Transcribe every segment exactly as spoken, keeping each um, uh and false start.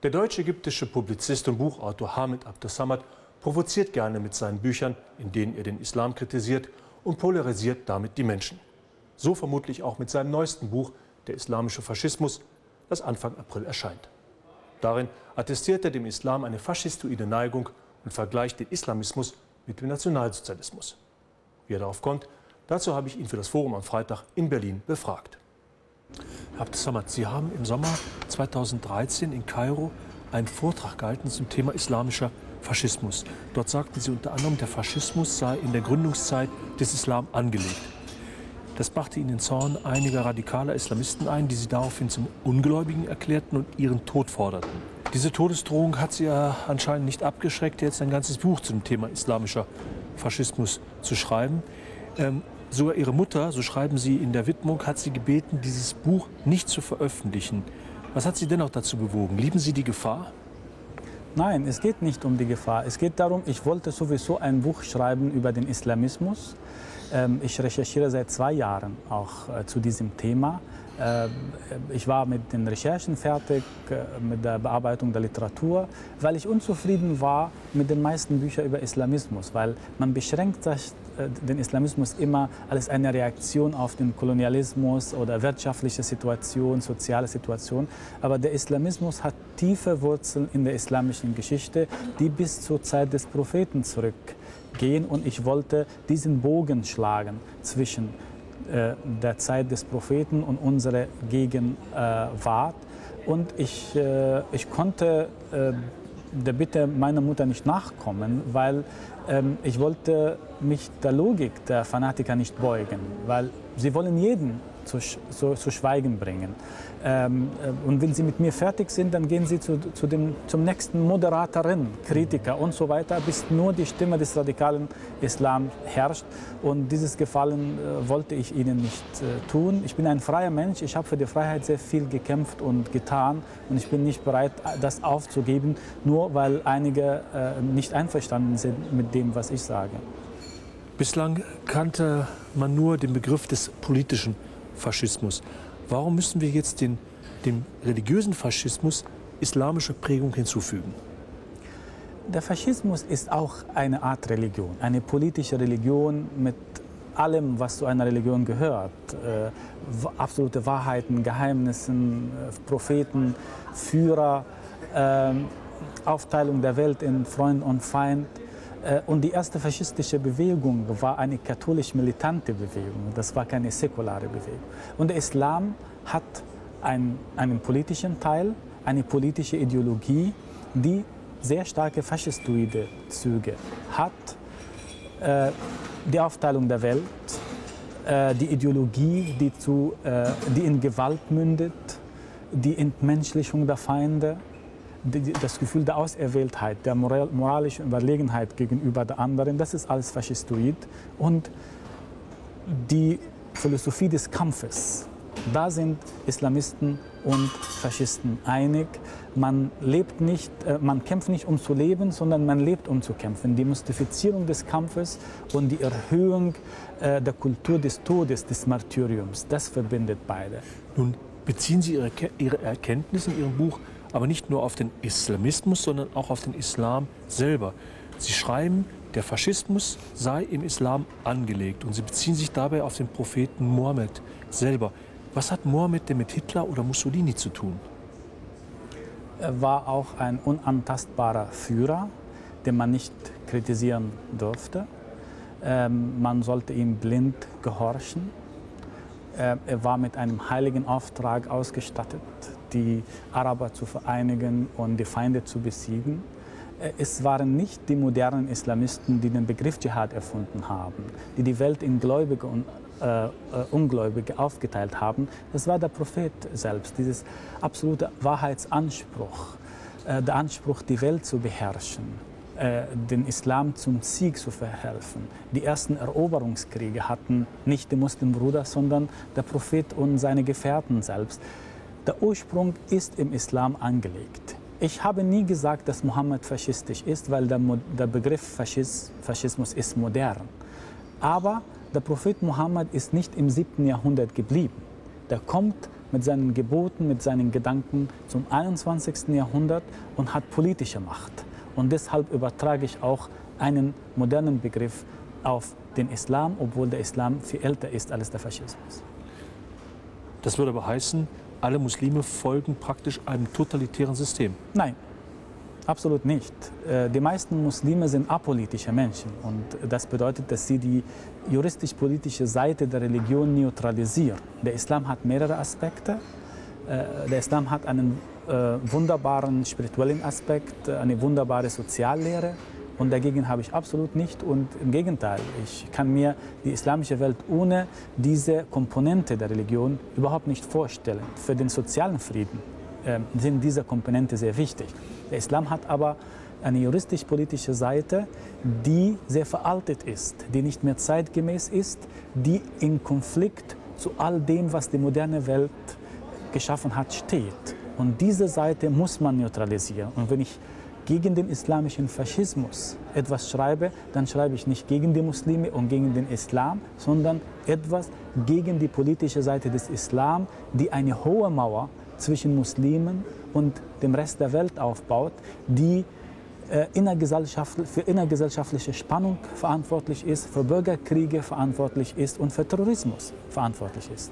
Der deutsch-ägyptische Publizist und Buchautor Hamid Abdessamad provoziert gerne mit seinen Büchern, in denen er den Islam kritisiert, und polarisiert damit die Menschen. So vermutlich auch mit seinem neuesten Buch, Der islamische Faschismus, das Anfang April erscheint. Darin attestiert er dem Islam eine faschistoide Neigung und vergleicht den Islamismus mit dem Nationalsozialismus. Wie er darauf kommt, dazu habe ich ihn für das Forum am Freitag in Berlin befragt. Herr Abdessamad, Sie haben im Sommer zweitausenddreizehn in Kairo einen Vortrag gehalten zum Thema islamischer Faschismus. Dort sagten Sie unter anderem, der Faschismus sei in der Gründungszeit des Islam angelegt. Das brachte Ihnen den Zorn einiger radikaler Islamisten ein, die Sie daraufhin zum Ungläubigen erklärten und ihren Tod forderten. Diese Todesdrohung hat Sie ja anscheinend nicht abgeschreckt, jetzt ein ganzes Buch zum Thema islamischer Faschismus zu schreiben. Ähm, sogar Ihre Mutter, so schreiben Sie in der Widmung, hat Sie gebeten, dieses Buch nicht zu veröffentlichen. Was hat Sie dennoch dazu bewogen? Lieben Sie die Gefahr? Nein, es geht nicht um die Gefahr. Es geht darum, ich wollte sowieso ein Buch schreiben über den Islamismus. Ich recherchiere seit zwei Jahren auch äh, zu diesem Thema. Äh, ich war mit den Recherchen fertig, äh, mit der Bearbeitung der Literatur, weil ich unzufrieden war mit den meisten Büchern über Islamismus, weil man beschränkt sich, äh, den Islamismus immer als eine Reaktion auf den Kolonialismus oder wirtschaftliche Situation, soziale Situation. Aber der Islamismus hat tiefe Wurzeln in der islamischen Geschichte, die bis zur Zeit des Propheten zurückgehen. Und ich wollte diesen Bogen schlagen zwischen äh, der Zeit des Propheten und unserer Gegenwart. Und ich, äh, ich konnte äh, der Bitte meiner Mutter nicht nachkommen, weil ähm, ich wollte mich der Logik der Fanatiker nicht beugen, weil sie wollen jeden zu, zu, zu Schweigen bringen. Ähm, und wenn sie mit mir fertig sind, dann gehen sie zu, zu dem, zum nächsten Moderatorin, Kritiker und so weiter, bis nur die Stimme des radikalen Islam herrscht. Und dieses Gefallen äh, wollte ich ihnen nicht äh, tun. Ich bin ein freier Mensch, ich habe für die Freiheit sehr viel gekämpft und getan. Und ich bin nicht bereit, das aufzugeben, nur weil einige äh, nicht einverstanden sind mit dem, was ich sage. Bislang kannte man nur den Begriff des politischen Faschismus. Warum müssen wir jetzt den, dem religiösen Faschismus islamische Prägung hinzufügen? Der Faschismus ist auch eine Art Religion, eine politische Religion mit allem, was zu einer Religion gehört. Äh, absolute Wahrheiten, Geheimnissen, äh, Propheten, Führer, äh, Aufteilung der Welt in Freund und Feind. Und die erste faschistische Bewegung war eine katholisch-militante Bewegung. Das war keine säkulare Bewegung. Und der Islam hat einen, einen politischen Teil, eine politische Ideologie, die sehr starke faschistoide Züge hat. Äh, die Aufteilung der Welt, äh, die Ideologie, die, zu, äh, die in Gewalt mündet, die Entmenschlichung der Feinde, das Gefühl der Auserwähltheit, der moralischen Überlegenheit gegenüber der anderen, das ist alles faschistoid. Und die Philosophie des Kampfes, da sind Islamisten und Faschisten einig. Man lebt nicht, man kämpft nicht, um zu leben, sondern man lebt, um zu kämpfen. Die Mystifizierung des Kampfes und die Erhöhung der Kultur des Todes, des Martyriums, das verbindet beide. Nun beziehen Sie Ihre, Ihre Erkenntnisse in Ihrem Buch aber nicht nur auf den Islamismus, sondern auch auf den Islam selber. Sie schreiben, der Faschismus sei im Islam angelegt und Sie beziehen sich dabei auf den Propheten Mohammed selber. Was hat Mohammed denn mit Hitler oder Mussolini zu tun? Er war auch ein unantastbarer Führer, den man nicht kritisieren durfte. Ähm, man sollte ihm blind gehorchen. Äh, er war mit einem heiligen Auftrag ausgestattet, die Araber zu vereinigen und die Feinde zu besiegen. Es waren nicht die modernen Islamisten, die den Begriff Dschihad erfunden haben, die die Welt in Gläubige und äh, Ungläubige aufgeteilt haben. Das war der Prophet selbst, dieses absolute Wahrheitsanspruch, äh, der Anspruch, die Welt zu beherrschen, äh, den Islam zum Sieg zu verhelfen. Die ersten Eroberungskriege hatten nicht die Muslimbrüder, sondern der Prophet und seine Gefährten selbst. Der Ursprung ist im Islam angelegt. Ich habe nie gesagt, dass Mohammed faschistisch ist, weil der, der Begriff Faschis, Faschismus ist modern. Aber der Prophet Mohammed ist nicht im siebten Jahrhundert geblieben. Der kommt mit seinen Geboten, mit seinen Gedanken zum einundzwanzigsten Jahrhundert und hat politische Macht. Und deshalb übertrage ich auch einen modernen Begriff auf den Islam, obwohl der Islam viel älter ist als der Faschismus. Das würde aber heißen, alle Muslime folgen praktisch einem totalitären System. Nein, absolut nicht. Die meisten Muslime sind apolitische Menschen. Und das bedeutet, dass sie die juristisch-politische Seite der Religion neutralisieren. Der Islam hat mehrere Aspekte. Der Islam hat einen wunderbaren spirituellen Aspekt, eine wunderbare Soziallehre. Und dagegen habe ich absolut nicht. Und im Gegenteil, ich kann mir die islamische Welt ohne diese Komponente der Religion überhaupt nicht vorstellen. Für den sozialen Frieden äh, sind diese Komponente sehr wichtig. Der Islam hat aber eine juristisch-politische Seite, die sehr veraltet ist, die nicht mehr zeitgemäß ist, die in Konflikt zu all dem, was die moderne Welt geschaffen hat, steht. Und diese Seite muss man neutralisieren. Und wenn ich gegen den islamischen Faschismus etwas schreibe, dann schreibe ich nicht gegen die Muslime und gegen den Islam, sondern etwas gegen die politische Seite des Islam, die eine hohe Mauer zwischen Muslimen und dem Rest der Welt aufbaut, die äh, innergesellschaftlich, für innergesellschaftliche Spannung verantwortlich ist, für Bürgerkriege verantwortlich ist und für Terrorismus verantwortlich ist.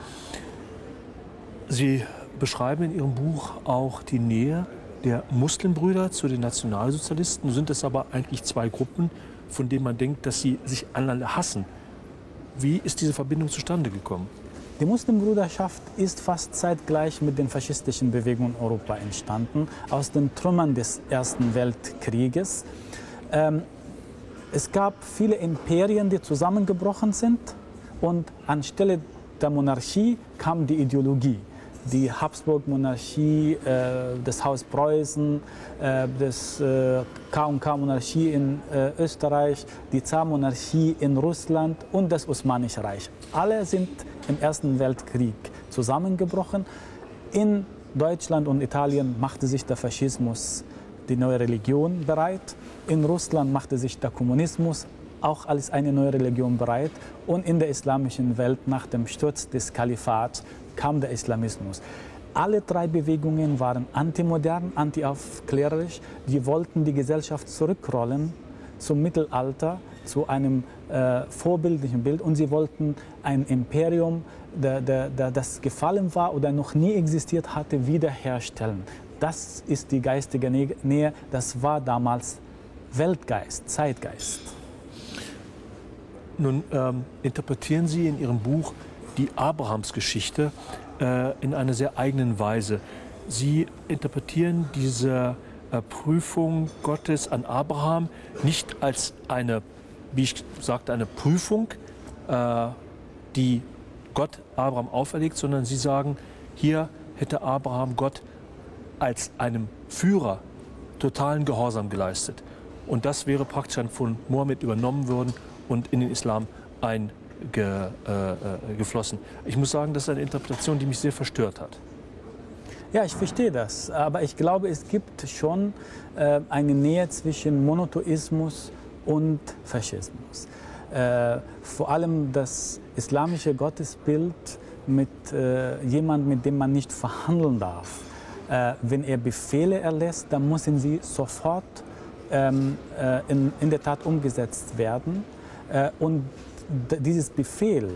Sie beschreiben in Ihrem Buch auch die Nähe der Muslimbrüder zu den Nationalsozialisten. Sind es aber eigentlich zwei Gruppen, von denen man denkt, dass sie sich einander hassen. Wie ist diese Verbindung zustande gekommen? Die Muslimbruderschaft ist fast zeitgleich mit den faschistischen Bewegungen in Europa entstanden, aus den Trümmern des Ersten Weltkrieges. Ähm, es gab viele Imperien, die zusammengebrochen sind, und anstelle der Monarchie kam die Ideologie. Die Habsburg-Monarchie, äh, das Haus Preußen, äh, das äh, K und K-Monarchie in äh, Österreich, die Zar-Monarchie in Russland und das Osmanische Reich. Alle sind im Ersten Weltkrieg zusammengebrochen. In Deutschland und Italien machte sich der Faschismus, die neue Religion, bereit. In Russland machte sich der Kommunismus auch als eine neue Religion bereit. Und in der islamischen Welt nach dem Sturz des Kalifats kam der Islamismus. Alle drei Bewegungen waren antimodern, antiaufklärerisch. Die wollten die Gesellschaft zurückrollen zum Mittelalter, zu einem äh, vorbildlichen Bild. Und sie wollten ein Imperium, der, der, der, das gefallen war oder noch nie existiert hatte, wiederherstellen. Das ist die geistige Nähe. Das war damals Weltgeist, Zeitgeist. Nun ähm, interpretieren Sie in Ihrem Buch die Abrahamsgeschichte äh, in einer sehr eigenen Weise. Sie interpretieren diese äh, Prüfung Gottes an Abraham nicht als eine, wie ich sagte, eine Prüfung, äh, die Gott Abraham auferlegt, sondern Sie sagen, hier hätte Abraham Gott als einem Führer totalen Gehorsam geleistet. Und das wäre praktisch von Mohammed übernommen worden und in den Islam eingeflossen. Ich muss sagen, das ist eine Interpretation, die mich sehr verstört hat. Ja, ich verstehe das. Aber ich glaube, es gibt schon äh, eine Nähe zwischen Monotheismus und Faschismus. Äh, vor allem das islamische Gottesbild mit äh, jemandem, mit dem man nicht verhandeln darf. Äh, wenn er Befehle erlässt, dann müssen sie sofort ähm, äh, in, in der Tat umgesetzt werden. Und dieses Befehl,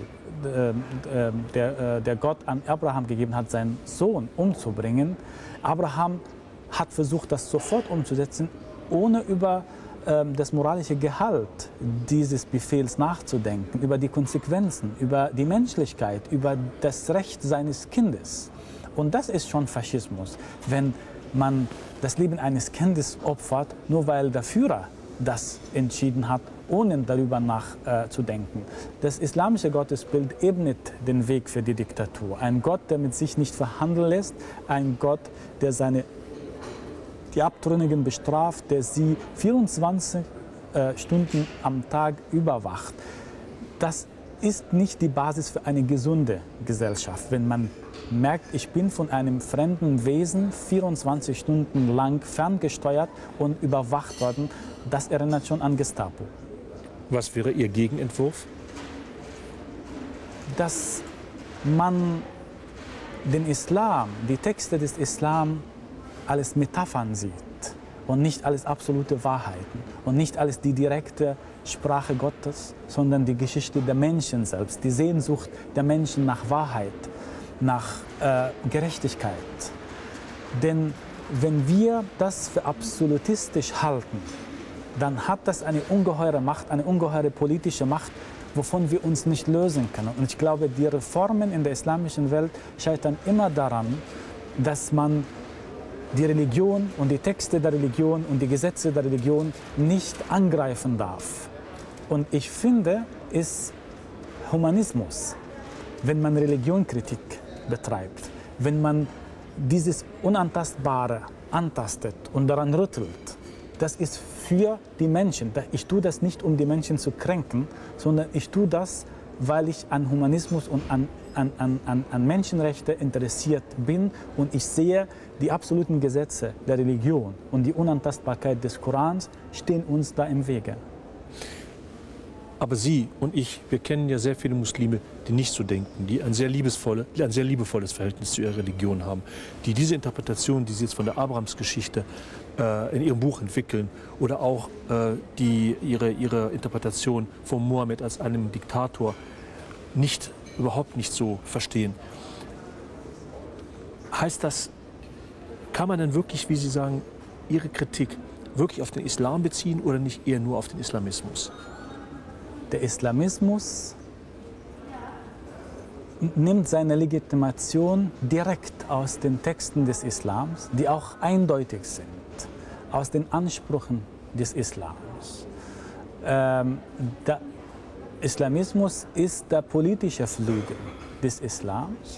der, der Gott an Abraham gegeben hat, seinen Sohn umzubringen, Abraham hat versucht, das sofort umzusetzen, ohne über das moralische Gehalt dieses Befehls nachzudenken, über die Konsequenzen, über die Menschlichkeit, über das Recht seines Kindes. Und das ist schon Faschismus, wenn man das Leben eines Kindes opfert, nur weil der Führer das entschieden hat, ohne darüber nachzudenken. Äh, das islamische Gottesbild ebnet den Weg für die Diktatur. Ein Gott, der mit sich nicht verhandeln lässt, ein Gott, der seine, die Abtrünnigen bestraft, der sie vierundzwanzig äh, Stunden am Tag überwacht. Das ist nicht die Basis für eine gesunde Gesellschaft. Wenn man merkt, ich bin von einem fremden Wesen vierundzwanzig Stunden lang ferngesteuert und überwacht worden, das erinnert schon an Gestapo. Was wäre Ihr Gegenentwurf? Dass man den Islam, die Texte des Islam als Metaphern sieht und nicht als absolute Wahrheiten und nicht als die direkte Sprache Gottes, sondern die Geschichte der Menschen selbst, die Sehnsucht der Menschen nach Wahrheit, nach äh, Gerechtigkeit. Denn wenn wir das für absolutistisch halten, dann hat das eine ungeheure Macht, eine ungeheure politische Macht, wovon wir uns nicht lösen können. Und ich glaube, die Reformen in der islamischen Welt scheitern immer daran, dass man die Religion und die Texte der Religion und die Gesetze der Religion nicht angreifen darf. Und ich finde, es ist Humanismus, wenn man Religionkritik betreibt, wenn man dieses Unantastbare antastet und daran rüttelt. Das ist für die Menschen. Ich tue das nicht, um die Menschen zu kränken, sondern ich tue das, weil ich an Humanismus und an, an, an, an Menschenrechte interessiert bin. Und ich sehe, die absoluten Gesetze der Religion und die Unantastbarkeit des Korans stehen uns da im Wege. Aber Sie und ich, wir kennen ja sehr viele Muslime, die nicht so denken, die ein sehr, liebesvolle, ein sehr liebevolles Verhältnis zu ihrer Religion haben, die diese Interpretation, die Sie jetzt von der Abrahams-Geschichte äh, in Ihrem Buch entwickeln oder auch äh, die, ihre, ihre Interpretation von Mohammed als einem Diktator nicht, überhaupt nicht so verstehen. Heißt das, kann man denn wirklich, wie Sie sagen, Ihre Kritik wirklich auf den Islam beziehen oder nicht eher nur auf den Islamismus? Der Islamismus nimmt seine Legitimation direkt aus den Texten des Islams, die auch eindeutig sind, aus den Ansprüchen des Islams. Ähm, der Islamismus ist der politische Flügel des Islams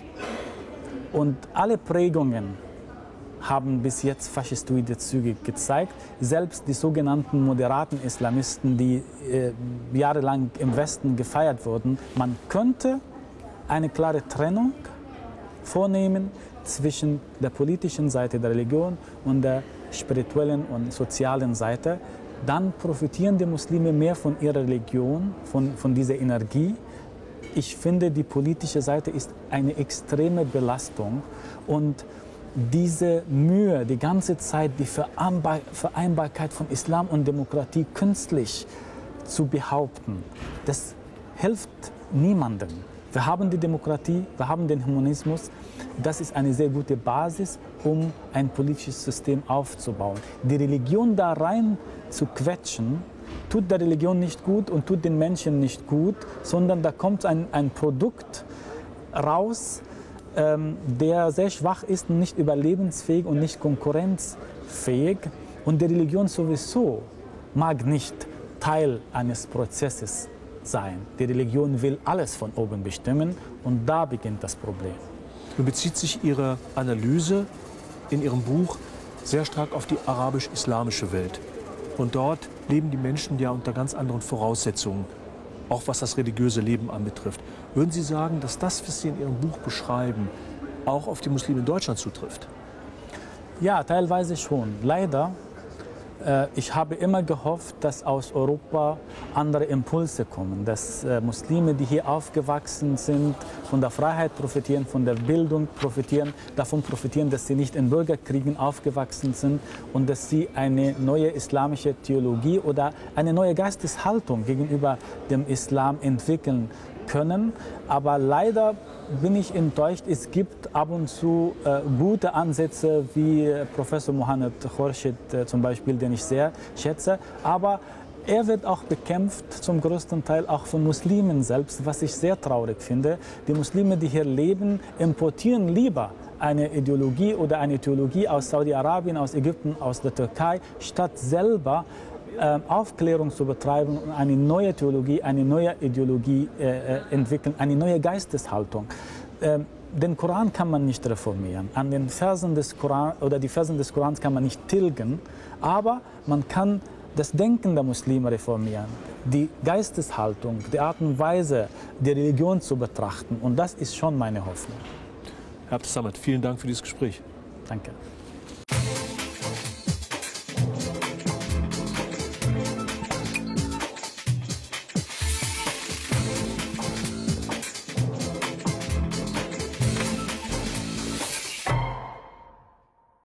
und alle Prägungen haben bis jetzt faschistoide Züge gezeigt. Selbst die sogenannten moderaten Islamisten, die äh, jahrelang im Westen gefeiert wurden, man könnte eine klare Trennung vornehmen zwischen der politischen Seite der Religion und der spirituellen und sozialen Seite. Dann profitieren die Muslime mehr von ihrer Religion, von, von dieser Energie. Ich finde, die politische Seite ist eine extreme Belastung und diese Mühe, die ganze Zeit die Vereinbar Vereinbarkeit von Islam und Demokratie künstlich zu behaupten, das hilft niemandem. Wir haben die Demokratie, wir haben den Humanismus. Das ist eine sehr gute Basis, um ein politisches System aufzubauen. Die Religion da rein zu quetschen, tut der Religion nicht gut und tut den Menschen nicht gut, sondern da kommt ein, ein Produkt raus, der sehr schwach ist und nicht überlebensfähig und nicht konkurrenzfähig. Und die Religion sowieso mag nicht Teil eines Prozesses sein. Die Religion will alles von oben bestimmen und da beginnt das Problem. Nun bezieht sich Ihre Analyse in Ihrem Buch sehr stark auf die arabisch-islamische Welt. Und dort leben die Menschen ja unter ganz anderen Voraussetzungen, auch was das religiöse Leben anbetrifft. Würden Sie sagen, dass das, was Sie in Ihrem Buch beschreiben, auch auf die Muslime in Deutschland zutrifft? Ja, teilweise schon. Leider. Äh, ich habe immer gehofft, dass aus Europa andere Impulse kommen, dass äh, Muslime, die hier aufgewachsen sind, von der Freiheit profitieren, von der Bildung profitieren, davon profitieren, dass sie nicht in Bürgerkriegen aufgewachsen sind und dass sie eine neue islamische Theologie oder eine neue Geisteshaltung gegenüber dem Islam entwickeln können. Aber leider bin ich enttäuscht. Es gibt ab und zu äh, gute Ansätze wie äh, Professor Mohammed Khorshid äh, zum Beispiel, den ich sehr schätze. Aber er wird auch bekämpft, zum größten Teil auch von Muslimen selbst, was ich sehr traurig finde. Die Muslime, die hier leben, importieren lieber eine Ideologie oder eine Theologie aus Saudi-Arabien, aus Ägypten, aus der Türkei, statt selber Aufklärung zu betreiben und eine neue Theologie, eine neue Ideologie äh, entwickeln, eine neue Geisteshaltung. Ähm, den Koran kann man nicht reformieren, an den Versen des Koran oder die Versen des Korans kann man nicht tilgen, aber man kann das Denken der Muslime reformieren, die Geisteshaltung, die Art und Weise, die Religion zu betrachten, und das ist schon meine Hoffnung. Herr Abdessamed, vielen Dank für dieses Gespräch. Danke.